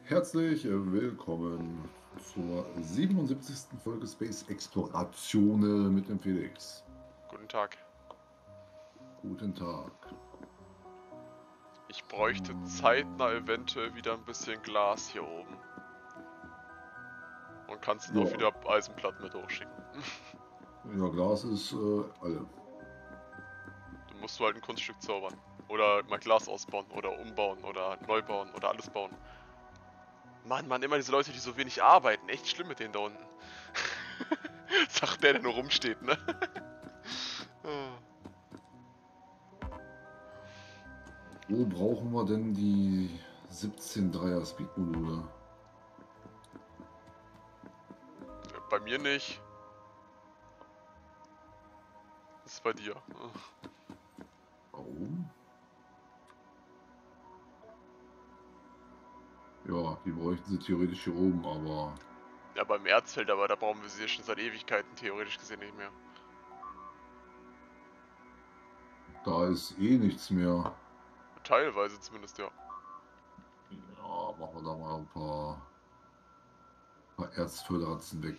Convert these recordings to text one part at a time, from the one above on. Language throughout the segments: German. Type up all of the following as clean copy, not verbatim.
Herzlich willkommen zur 77. Folge Space Exploration mit dem Felix. Guten Tag. Guten Tag. Ich bräuchte zeitnah eventuell wieder ein bisschen Glas hier oben. Und kannst dann auch Ja, wieder Eisenplatten mit hochschicken. ja, Glas ist alle. Dann musst du halt ein Kunststück zaubern. Oder mal Glas ausbauen oder umbauen oder neu bauen oder alles bauen. Mann, immer diese Leute, die so wenig arbeiten. Echt schlimm mit denen da unten. Sagt der nur rumsteht, ne? Wo brauchen wir denn die 17 Dreier Speedmodule? Bei mir nicht. Das ist bei dir. Warum? Ja, die bräuchten sie theoretisch hier oben, aber Ja, beim Erzfeld, aber da brauchen wir sie ja schon seit Ewigkeiten theoretisch gesehen nicht mehr. da ist eh nichts mehr. Teilweise zumindest, ja. Ja, machen wir da mal ein paar Erztölratzen weg.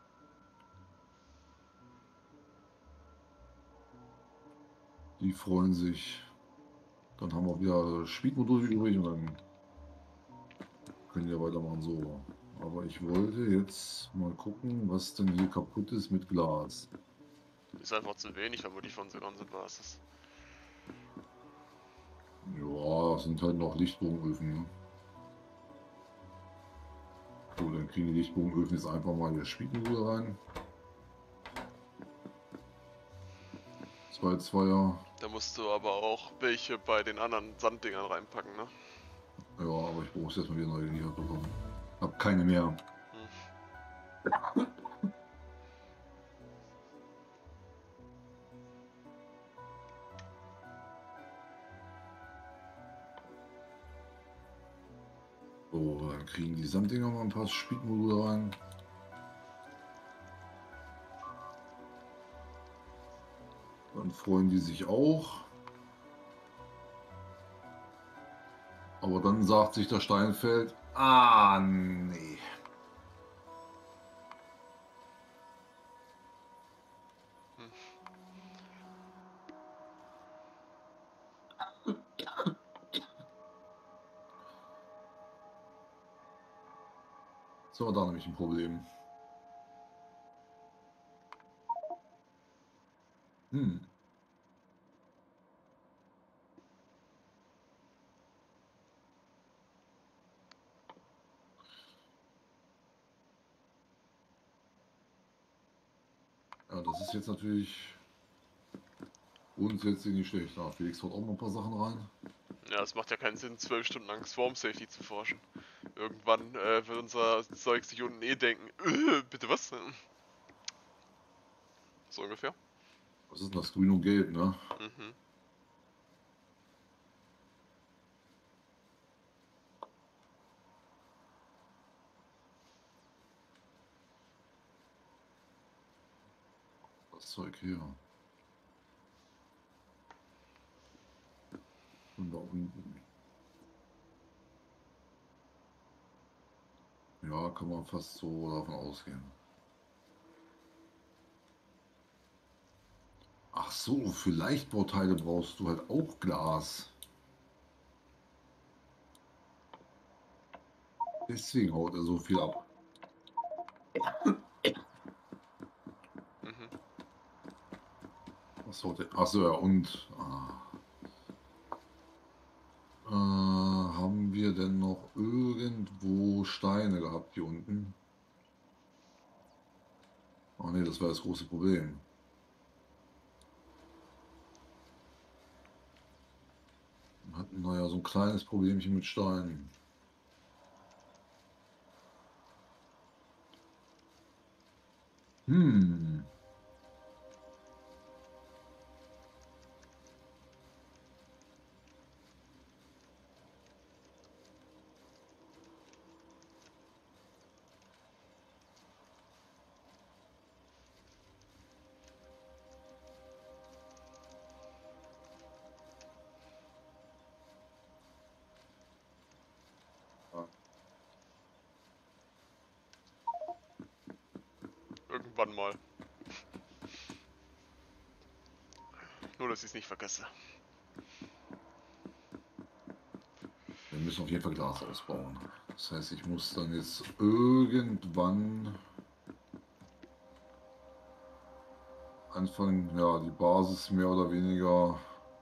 Die freuen sich. Dann haben wir wieder Speedmodule übrig und dann können wir weitermachen so. Aber ich wollte jetzt mal gucken, was denn hier kaputt ist mit Glas. Ist einfach zu wenig, wenn wir die von Sinon sind, war es das. Ja, es sind halt noch Lichtbogenöfen. Ne? So, dann kriegen die Lichtbogenöfen jetzt einfach mal hier Speedmodule rein. Zwei Zweier. Da musst du aber auch welche bei den anderen Sanddingern reinpacken, ne? Ja, aber ich brauche jetzt mal wieder neue geliefert bekommen. Hab keine mehr. Hm. So, dann kriegen die Sanddinger mal ein paar Speedmodule rein. Dann freuen die sich auch. Aber dann sagt sich der Steinfeld, ah, nee. Hm. So, da nämlich ein Problem. Hm. Ja, das ist jetzt natürlich grundsätzlich nicht schlecht. Da Felix haut auch mal ein paar Sachen rein. Ja, es macht ja keinen Sinn, 12 Stunden lang Swarm Safety zu forschen. Irgendwann wird unser Zeug sich unten eh denken, bitte was? So ungefähr. Was ist denn das? Grün und Gelb, ne? Mhm. Das Zeug hier. Und da unten. Ja, kann man fast so davon ausgehen. Ach so, für Leichtbauteile brauchst du halt auch Glas. Deswegen haut er so viel ab. Mhm. Was haut er? Ach so, ja, und haben wir denn noch irgendwo Steine gehabt hier unten? Ach nee, das war das große Problem. Wir hatten naja so ein kleines Problemchen mit Steinen. Hm. irgendwann mal. Nur, dass ich es nicht vergesse. Wir müssen auf jeden Fall Glas ausbauen. Das heißt, ich muss dann jetzt irgendwann anfangen, ja, die Basis mehr oder weniger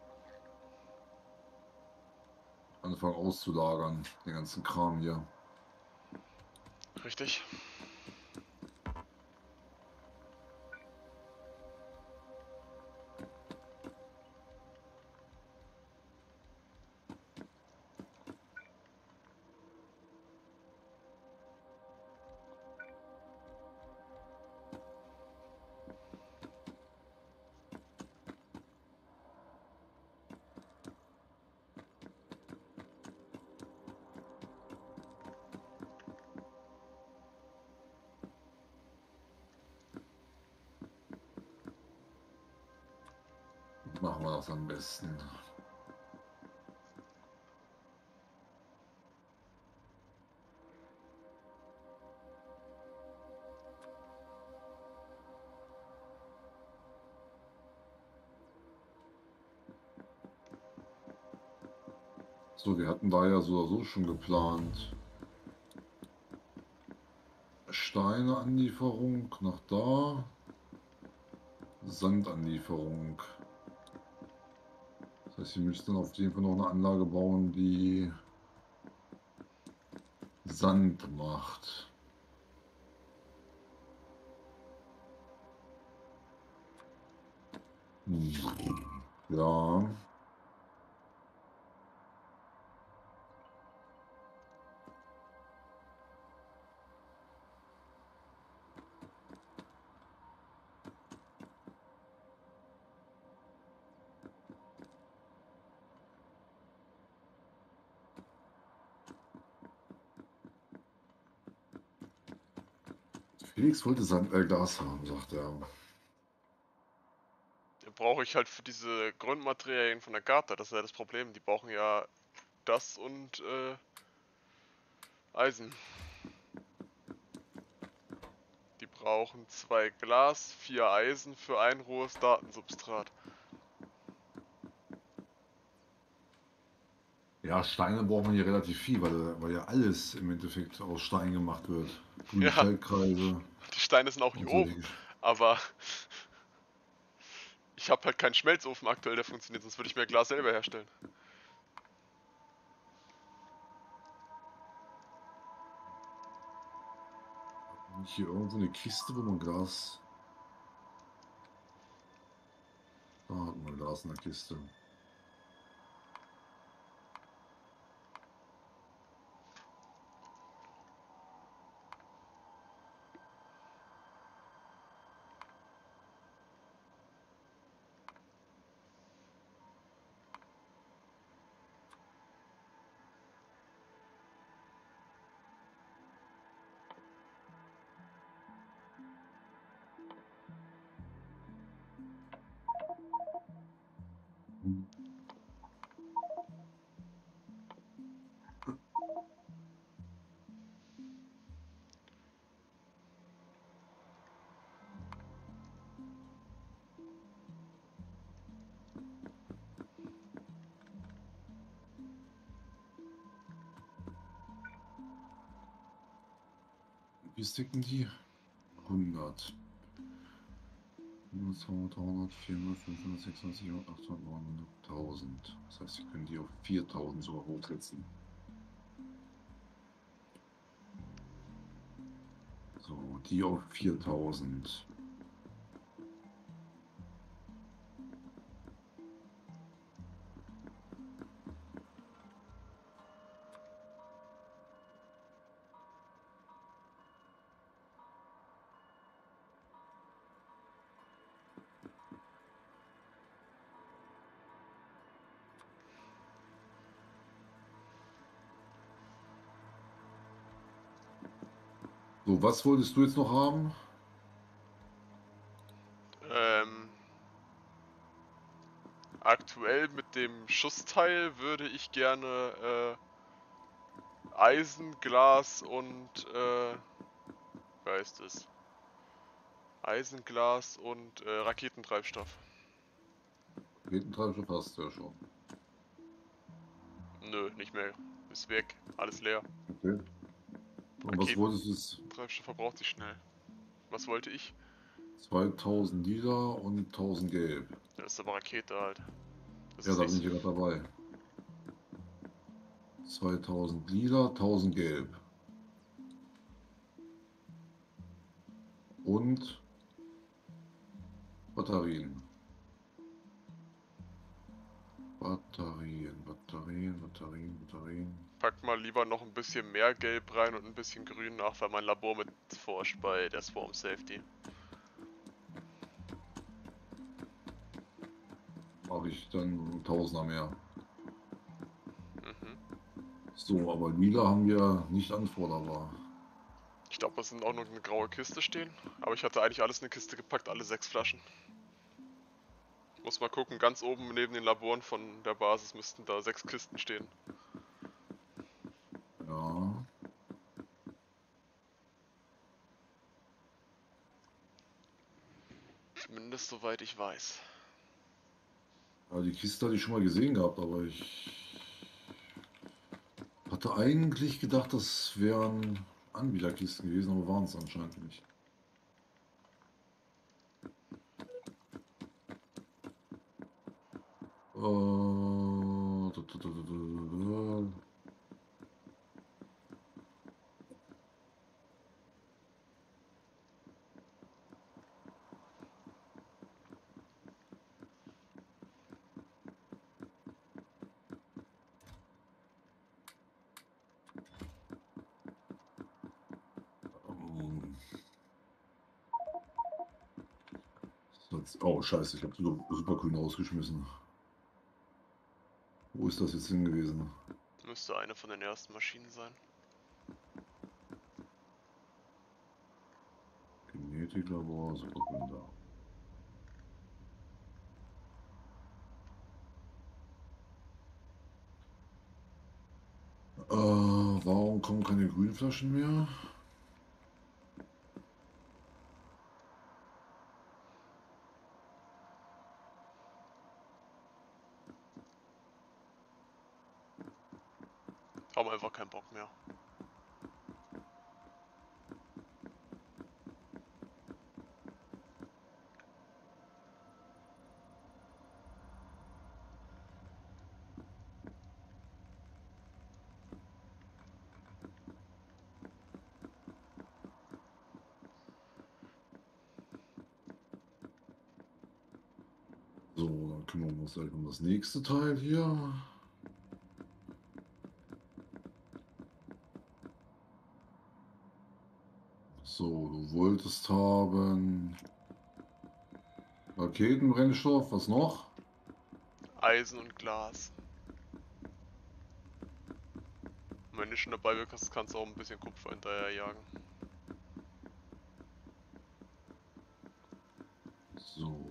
anfangen auszulagern, den ganzen Kram hier. Richtig. Machen wir das am besten. So, wir hatten da ja so oder so schon geplant. Steineanlieferung nach da. Sandanlieferung. Das heißt, wir müssten auf jeden Fall noch eine Anlage bauen, die Sand macht. Ja. Felix wollte Glas haben, sagt er. Den brauche ich halt für diese Grundmaterialien von der Karte. Das ist ja das Problem. Die brauchen ja das und Eisen. Die brauchen 2 Glas, 4 Eisen für ein rohes Datensubstrat. Ja, Steine braucht man hier relativ viel, weil ja alles im Endeffekt aus Stein gemacht wird. Ja, Glühfeldkreise die Steine sind auch hier und solche oben. Aber ich habe halt keinen Schmelzofen aktuell, der funktioniert, sonst würde ich mir Glas selber herstellen. Hier irgendwo eine Kiste, wo man Glas. Da hat man Glas in der Kiste. Wie sticken die? 100. 100, 200, 300, 400, 500, 600, 700, 800, 900, 1000. Das heißt, Sie können die auf 4000 sogar hochsetzen. So, die auf 4000. So, was wolltest du jetzt noch haben? Ähm, Aktuell mit dem Schussteil würde ich gerne Eisen, Glas und wie heißt es? Eisenglas und Raketentreibstoff. Raketentreibstoff hast du ja schon. Nö, nicht mehr. Ist weg. Alles leer. Okay. Und was wolltest du jetzt? Raketentreibstoff verbraucht sich schnell. Was wollte ich? 2000 lila und 1000 gelb. Das ist aber Rakete halt. Das Ja, ist da nicht bin ich so. ja gerade dabei. 2000 lila, 1000 gelb. Und Batterien. Batterien. Pack mal lieber noch ein bisschen mehr Gelb rein und ein bisschen Grün nach, weil mein Labor mit forscht bei der Swarm Safety. Habe ich dann Tausender mehr. Mhm. So, aber lila haben wir nicht anforderbar. Ich glaube, es sind auch noch eine graue Kiste stehen. Aber ich hatte eigentlich alles in eine Kiste gepackt, alle 6 Flaschen. Muss mal gucken, ganz oben neben den Laboren von der Basis müssten da 6 Kisten stehen. Ja. Zumindest soweit ich weiß. Ja, die Kiste hatte ich schon mal gesehen gehabt, aber ich hatte eigentlich gedacht, das wären Anbieterkisten gewesen, aber waren es anscheinend nicht. Ähm, Oh, scheiße, ich habe Supergrün rausgeschmissen. Wo ist das jetzt hin gewesen? Müsste eine von den ersten Maschinen sein. Genetiklabor, Supergrün da. Warum kommen keine grünen Flaschen mehr? Haben einfach keinen Bock mehr. So, dann kümmern wir uns gleich um das nächste Teil hier. So, du wolltest haben Raketenbrennstoff, was noch? Eisen und Glas. Und wenn du schon dabei bist, kannst du auch ein bisschen Kupfer hinterher jagen. So,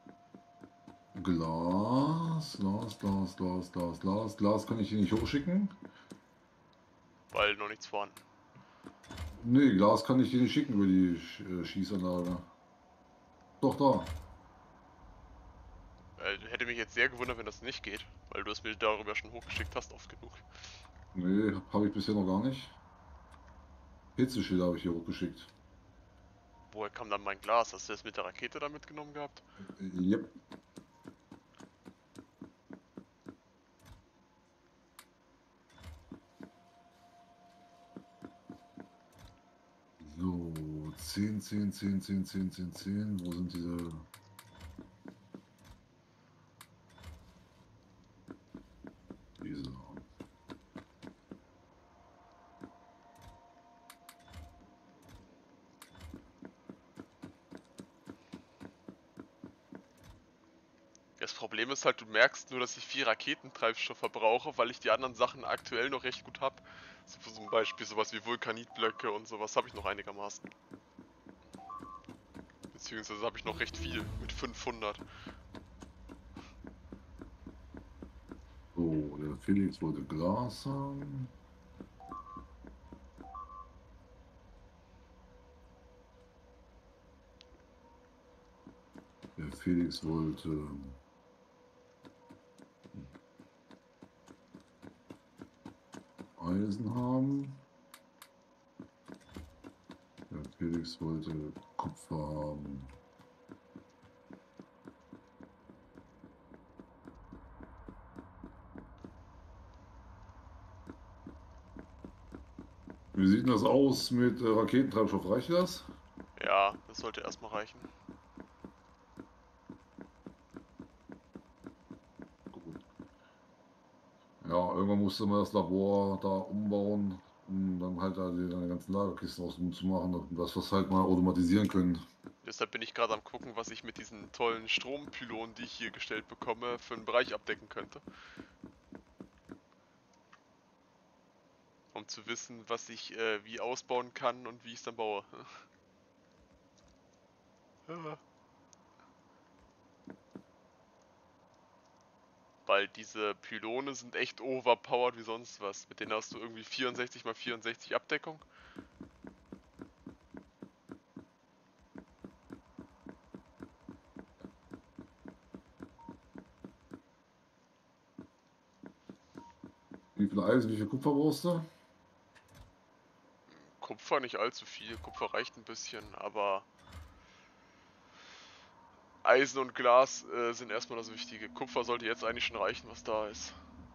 Glas kann ich hier nicht hochschicken. Weil noch nichts vorhanden. Nee, Glas kann ich dir nicht schicken über die Schießanlage. Doch, da. Hätte mich jetzt sehr gewundert, wenn das nicht geht. Weil du es mir darüber schon hochgeschickt hast, oft genug. Nee, habe ich bisher noch gar nicht. Hitzeschilder habe ich hier hochgeschickt. Woher kam dann mein Glas? Hast du das mit der Rakete da mitgenommen gehabt? Yep. So, 10. Wo sind diese? Diese. Das Problem ist halt, du merkst nur, dass ich viel Raketentreibstoff verbrauche, weil ich die anderen Sachen aktuell noch recht gut habe. So zum Beispiel sowas wie Vulkanitblöcke und sowas habe ich noch einigermaßen. Beziehungsweise habe ich noch recht viel mit 500. So, der Felix wollte Glas haben. Felix wollte Eisen haben. Der Felix wollte Kupfer haben. Wie sieht denn das aus mit Raketentreibstoff? Reicht das? Ja, das sollte erstmal reichen. Gut. Ja, irgendwann musste man das Labor da umbauen, um dann halt da die ganzen Lagerkisten außen zu machen, dass wir es halt mal automatisieren können. Deshalb bin ich gerade am gucken, was ich mit diesen tollen Strompylonen, die ich hier gestellt bekomme, für einen Bereich abdecken könnte. Um zu wissen, was ich wie ausbauen kann und wie ich es dann baue. Weil diese Pylone sind echt overpowered wie sonst was. Mit denen hast du irgendwie 64 x 64 Abdeckung. Wie viel Eisen, wie viel Kupfer brauchst du? Kupfer nicht allzu viel, Kupfer reicht ein bisschen, aber Eisen und Glas sind erstmal das Wichtige. Kupfer sollte jetzt eigentlich schon reichen, was da ist.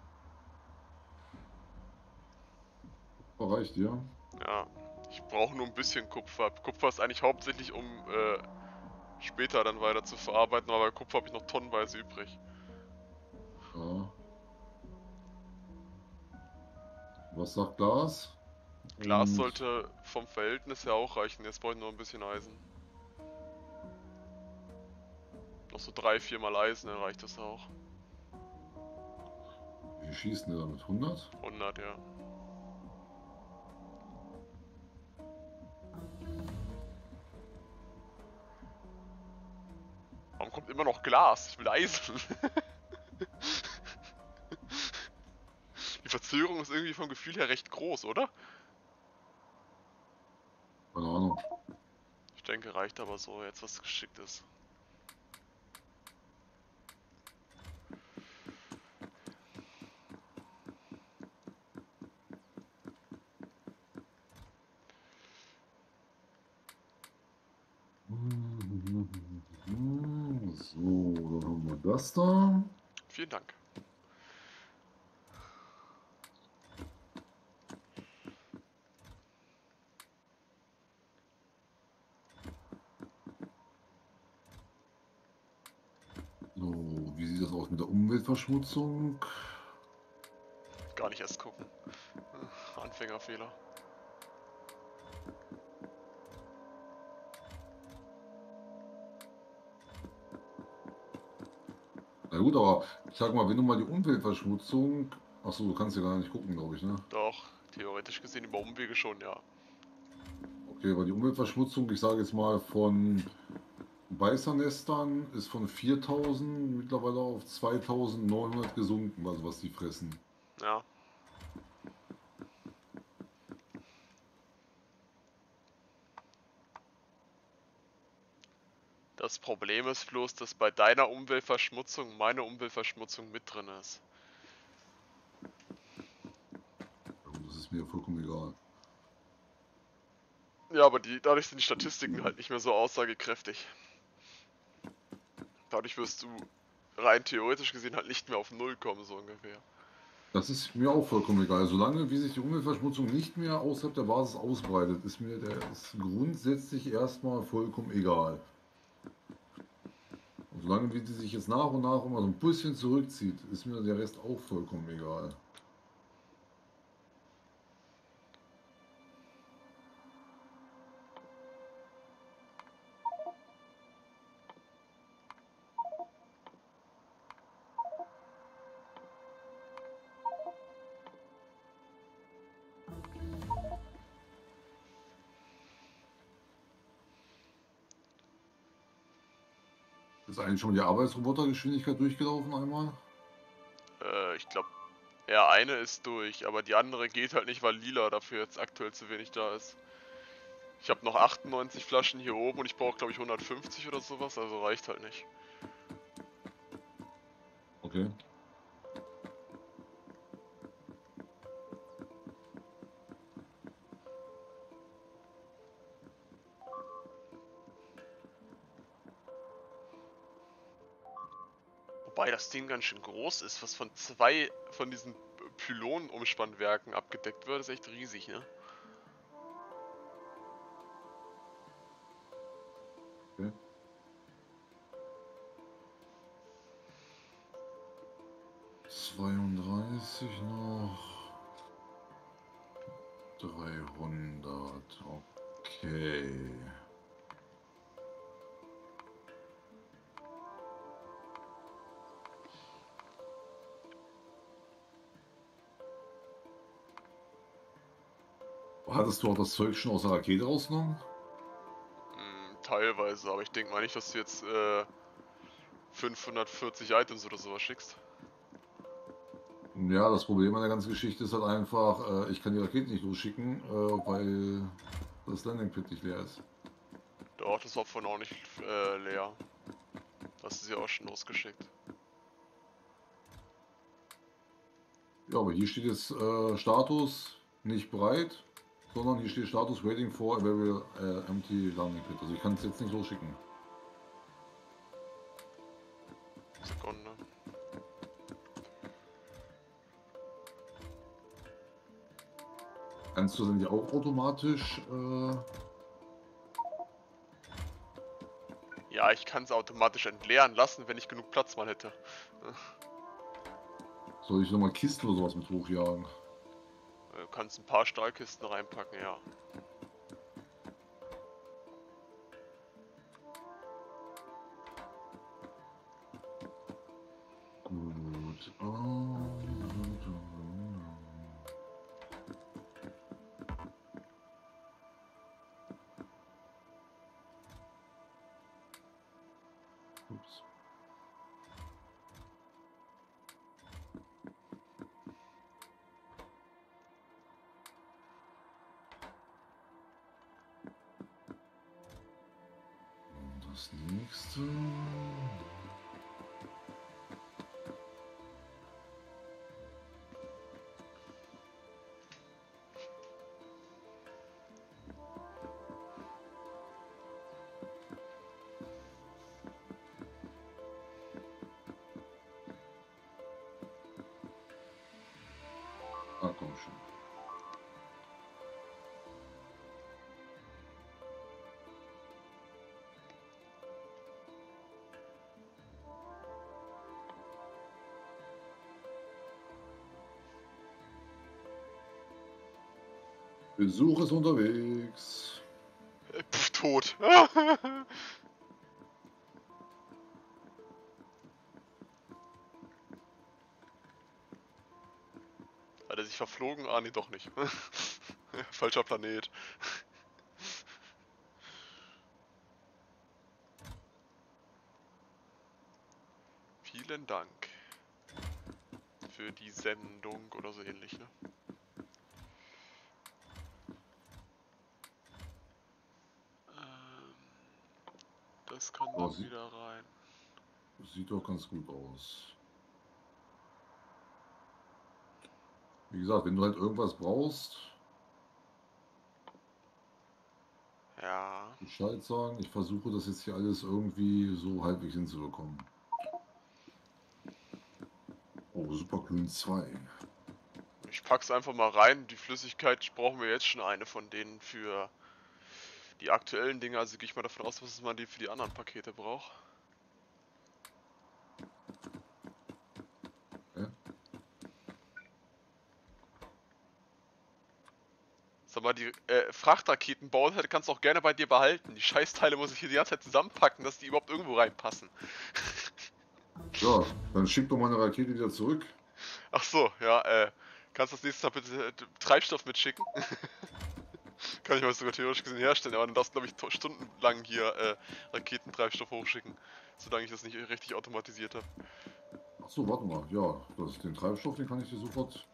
Kupfer reicht, ja. Ja, ich brauche nur ein bisschen Kupfer. Kupfer ist eigentlich hauptsächlich, um später dann weiter zu verarbeiten, aber bei Kupfer habe ich noch tonnenweise übrig. Ja. Was sagt Glas? Glas Und sollte vom Verhältnis her auch reichen, jetzt brauche ich nur ein bisschen Eisen. Noch so 3-4 Mal Eisen, dann reicht das auch. wie schießen die damit? 100? 100, ja. Warum kommt immer noch Glas? Ich will Eisen. Die Verzögerung ist irgendwie vom Gefühl her recht groß, oder? Keine Ahnung. Ich denke, reicht aber so, jetzt was geschickt ist. So, dann haben wir das da. Vielen Dank. So, wie sieht das aus mit der Umweltverschmutzung? Gar nicht erst gucken. Anfängerfehler. Na gut, aber ich sag mal, wenn du mal die Umweltverschmutzung. Achso, du kannst ja gar nicht gucken, glaube ich, ne? Doch, theoretisch gesehen über Umwege schon, ja. Okay, weil die Umweltverschmutzung, ich sage jetzt mal von Beißernestern, ist von 4000 mittlerweile auf 2900 gesunken, also was die fressen. Ja. Das Problem ist bloß, dass bei deiner Umweltverschmutzung meine Umweltverschmutzung mit drin ist. Ja, gut, das ist mir vollkommen egal. Ja, aber dadurch sind die Statistiken halt nicht mehr so aussagekräftig. Dadurch wirst du rein theoretisch gesehen halt nicht mehr auf Null kommen, so ungefähr. Das ist mir auch vollkommen egal. Solange wie sich die Umweltverschmutzung nicht mehr außerhalb der Basis ausbreitet, ist mir der ist grundsätzlich erstmal vollkommen egal. Und solange wie die sich jetzt nach und nach immer so ein bisschen zurückzieht, ist mir der Rest auch vollkommen egal. Ist eigentlich schon die Arbeitsrobotergeschwindigkeit durchgelaufen einmal? Ich glaube, ja, eine ist durch, aber die andere geht halt nicht, weil lila dafür jetzt aktuell zu wenig da ist. Ich habe noch 98 Flaschen hier oben und ich brauche glaube ich 150 oder sowas, also reicht halt nicht. Okay. Wobei das Ding ganz schön groß ist, was von 2 von diesen Pylonenumspannwerken abgedeckt wird, ist echt riesig, ne? Okay. 32 noch. 300. Okay. Hattest du auch das Zeug schon aus der Rakete rausgenommen? Teilweise, aber ich denke mal nicht, dass du jetzt 540 Items oder sowas schickst. Ja, das Problem an der ganzen Geschichte ist halt einfach, ich kann die Rakete nicht losschicken, weil das Landing Pit nicht leer ist. Doch, das war vorhin auch nicht leer. Hast du sie auch schon losgeschickt. Ja, aber hier steht jetzt Status nicht bereit, sondern hier steht Status waiting for available empty landing pit. Also ich kann es jetzt nicht losschicken. Sekunde. Kannst du denn die auch automatisch? Ja, ich kann es automatisch entleeren lassen, wenn ich genug Platz mal hätte. Soll ich nochmal Kisten oder sowas mit hochjagen? Du kannst ein paar Stahlkisten reinpacken, ja. Gut. Ups. Und das nächste. Ah, komm schon. Besuch ist unterwegs. Tot. Hat er sich verflogen? Ah, nee, doch nicht. Falscher Planet. Vielen Dank für die Sendung oder so ähnlich, ne? Das kann Aber dann wieder rein. sieht doch ganz gut aus. Wie gesagt, wenn du halt irgendwas brauchst, Ja. Bescheid sagen. Ich versuche das jetzt hier alles irgendwie so halbwegs hinzubekommen. Oh, Superkühn 2. Ich pack's einfach mal rein. Die Flüssigkeit brauchen wir jetzt schon eine von denen für die aktuellen Dinge. Also gehe ich mal davon aus, dass man die für die anderen Pakete braucht. Ja? Sag mal, die Frachtraketen bauen, kannst du auch gerne bei dir behalten. Die Scheißteile muss ich hier die ganze Zeit zusammenpacken, dass die überhaupt irgendwo reinpassen. Ja, dann schick doch mal eine Rakete wieder zurück. Ach so, ja, kannst du das nächste Mal bitte Treibstoff mitschicken? Kann ich mal sogar theoretisch gesehen herstellen, aber dann darfst du, glaube ich, stundenlang hier Raketentreibstoff hochschicken, solange ich das nicht richtig automatisiert habe. Ach so, warte mal. Ja, das ist den Treibstoff, den kann ich dir sofort.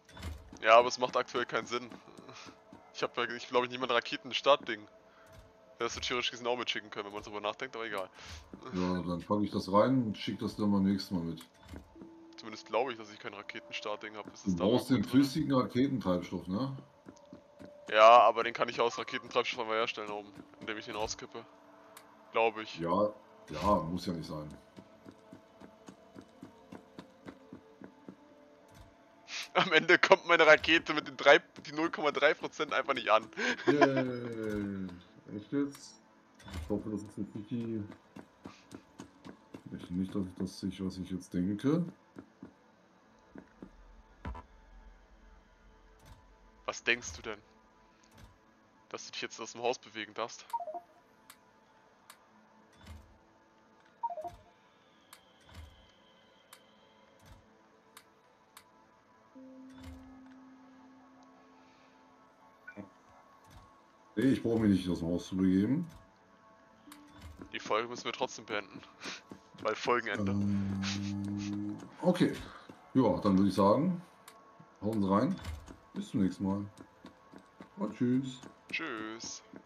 Ja, aber es macht aktuell keinen Sinn. Ich habe ja, ich glaube, niemand Raketen-Startding. Hättest du theoretisch gesehen auch mitschicken können, wenn man darüber nachdenkt, aber egal. Ja, dann packe ich das rein und schicke das dann beim nächsten Mal mit. Zumindest glaube ich, dass ich kein Raketenstartding habe. Ist Du das da brauchst irgendwo den drin? flüssigen Raketentreibstoff, ne? Ja, aber den kann ich aus Raketentreibstoff einfach herstellen oben, indem ich den auskippe. Glaube ich. Ja, ja, muss ja nicht sein. Am Ende kommt meine Rakete mit den die 0,3% einfach nicht an. Yay. Echt jetzt? Ich hoffe, das ist jetzt nicht die. Nicht, dass ich das sehe, was ich jetzt denke. Was denkst du denn? Dass du dich jetzt aus dem Haus bewegen darfst? Nee, ich brauche mich nicht aus dem Haus zu begeben. Die Folge müssen wir trotzdem beenden. Weil Folgenende. Okay. Ja, dann würde ich sagen, hauen Sie rein. Bis zum nächsten Mal. Und tschüss. Tschüss.